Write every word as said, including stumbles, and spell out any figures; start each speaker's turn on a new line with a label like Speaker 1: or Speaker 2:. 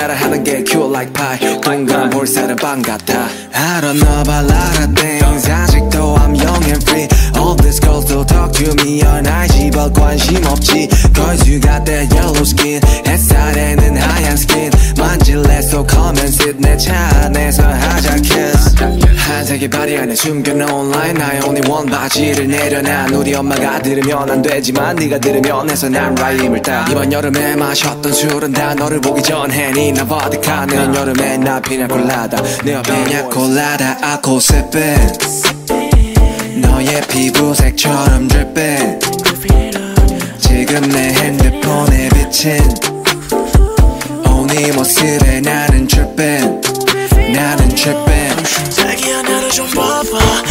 Speaker 1: 따라하는 게 cute like pie 동그란 볼살은 빵 같아 I don't know about a lot of things 아직도 I'm young and free All these girls don't talk to me all night 집어 관심 없지 Cause you got that yellow skin 햇살에는 하얀 skin 만질래 so come and sit 내 차 안에서 하자 kiss 한색의 바디 안에 숨겨놓은 line I only want 바지를 내려놔 우리 엄마가 들으면 안 되지만 네가 들으면 해서 난 라임을 따 이번 여름에 마셨던 술은 다 너를 보기 전에 니나 버드카 내년 여름에 나 피냐콜라다 내 옆에 냐콜라다 I go sippin' 너의 피부색처럼 drippin' 지금 내 핸드폰에 비친 오 네 모습에 나는 trippin' 나는 trippin'
Speaker 2: 자기야 나를 좀 봐봐